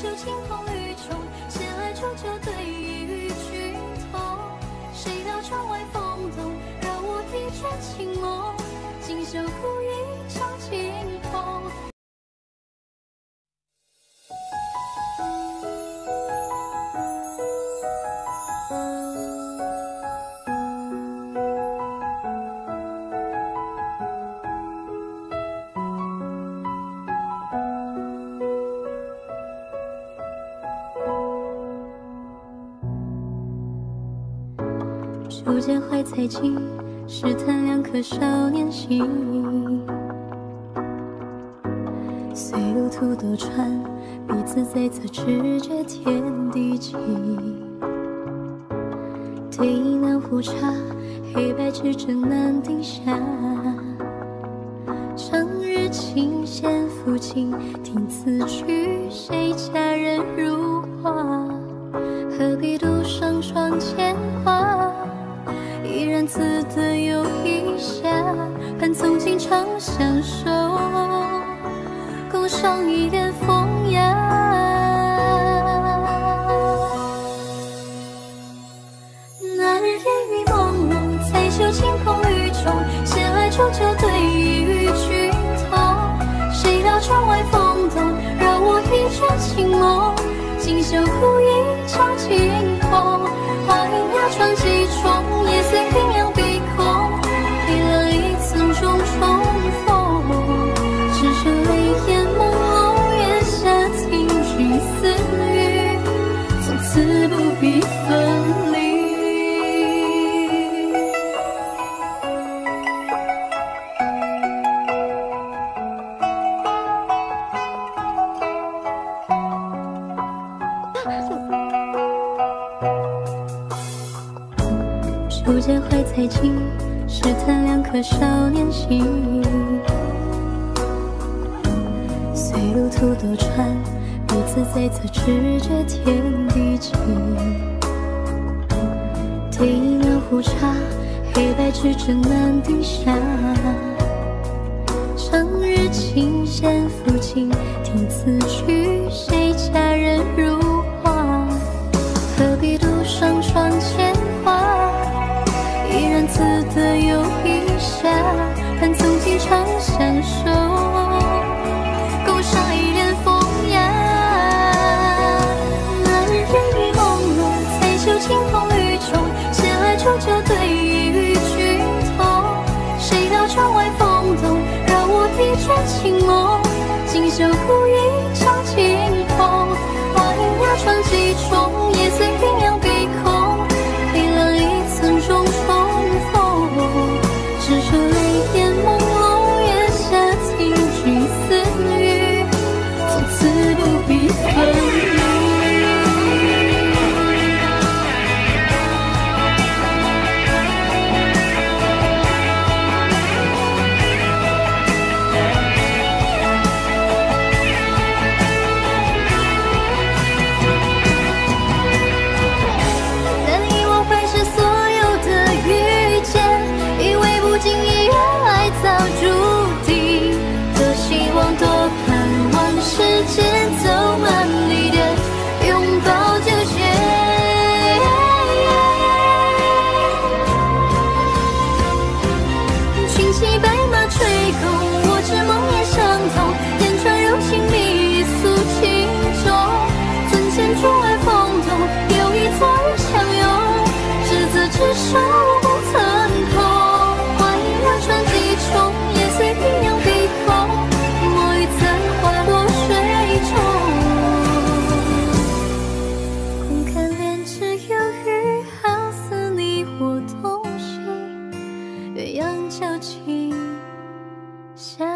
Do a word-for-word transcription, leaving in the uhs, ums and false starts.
袖清风雨中，闲来煮酒对与君同。谁道窗外风动，让我一卷清梦，锦绣故一场惊鸿。初见怀才记，试探两颗少年心。随路途多舛，彼此在侧，直觉天地际。对弈南湖茶，黑白之争难定下。长日清闲抚琴，听此曲，谁佳人如画？何必独上窗前花？依然自得有一下，盼从今长相守，共赏一点风雅。那日烟雨朦胧，才袖清风雨中，闲来煮酒对与君同。谁道窗外风动，让我一卷清梦，锦绣故一场惊鸿。花影压窗几重，夜随鸳鸯鼻孔，黑了一层重重逢。只剩泪眼朦胧，月下听君私语，从此不必分离。初见怀才记，试探两颗少年心。随路途多舛，彼此在侧，直觉天地际。对弈南湖茶，黑白之争难定下。长日清闲抚琴，听此曲，谁佳人如画？何必独上窗前花？依然自得有一下，盼从今长相守，共赏一点风雅。那日烟雨朦胧，才袖清风雨中，闲来煮酒对与君同。谁道窗外风动，让我一卷清梦，锦绣故一场惊鸿。花影压窗几重，夜随鸳鸯鼻孔，黑了一层重重。只剩泪眼朦胧，月下听君私语，从此不必分离。难以忘怀是所有的遇见，以为不经意原来早注定。多希望多盼望世间走满你的拥抱就结。群骑白马吹空，我知梦魇相同，言传柔情蜜诉情衷。尊前窗外风动，有一错人相拥，执子之手不曾空。穿几重，夜随鸳鸯鼻孔，墨雨残花落水中。空看莲池有雨，好似你我同行，鸳鸯交期。